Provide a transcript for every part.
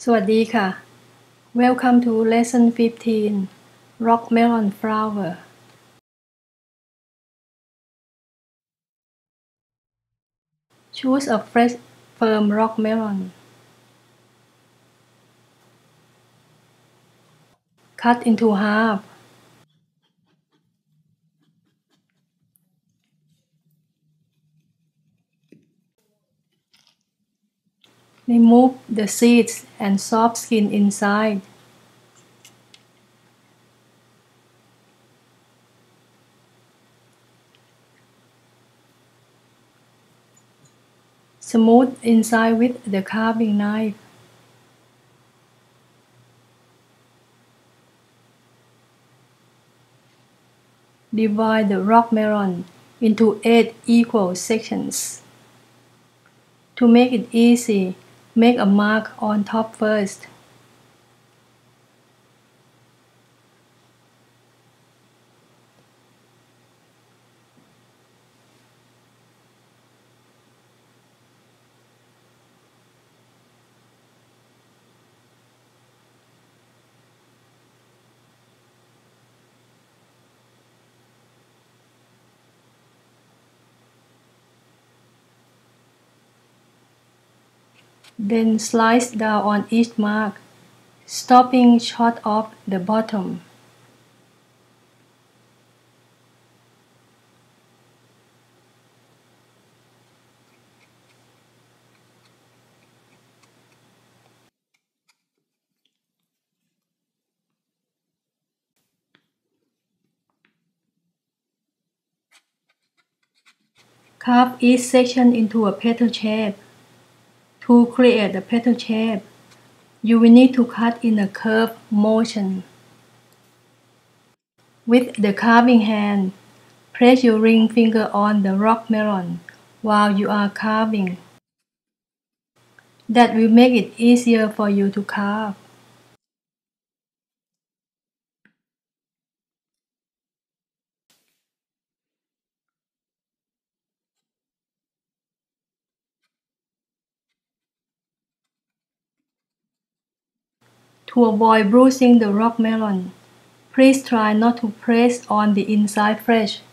สวัสดีค่ะ Welcome to Lesson 15 Rock Melon Flower Choose a fresh, firm rock melon. Cut into half. Remove the seeds and soft skin inside. Smooth inside with the carving knife. Divide the rock melon into 8 equal sections. To make it easy, make a mark on top first. Then slice down on each mark, stopping short of the bottom. Carve each section into a petal shape. To create the petal shape, you will need to cut in a curved motion. With the carving hand, place your ring finger on the rock melon while you are carving. That will make it easier for you to carve. To avoid bruising the rock melon, please try not to press on the inside flesh.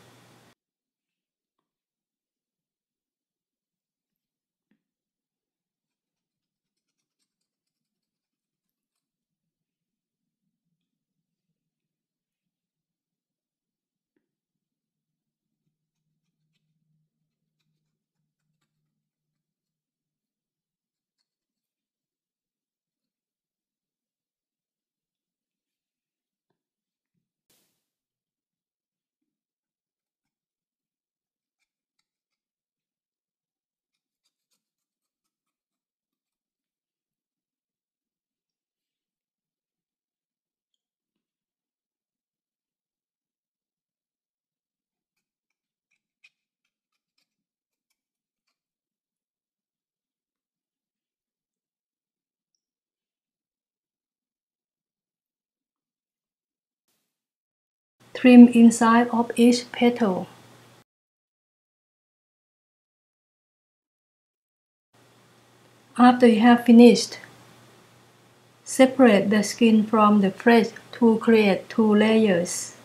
Trim inside of each petal. After you have finished, separate the skin from the flesh to create 2 layers.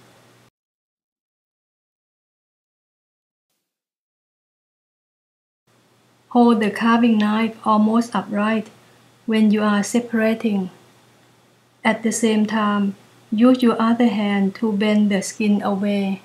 Hold the carving knife almost upright when you are separating. At the same time, use your other hand to bend the skin away.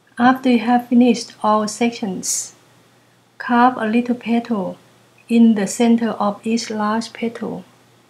After you have finished all sections, carve a little petal in the center of each large petal.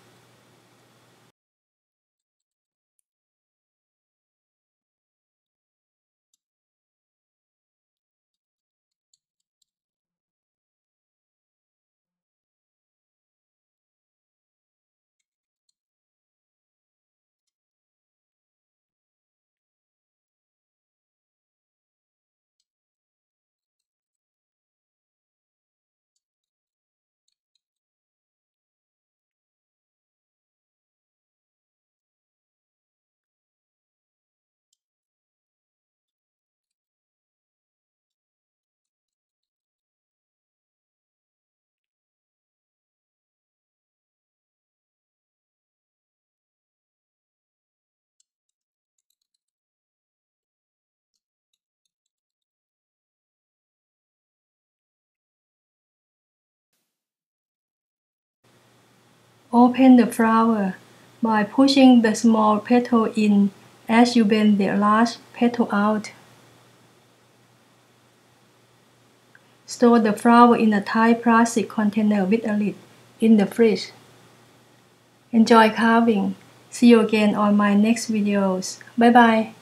Open the flower by pushing the small petal in as you bend the large petal out. Store the flower in a tight plastic container with a lid in the fridge. Enjoy carving. See you again on my next videos. Bye bye.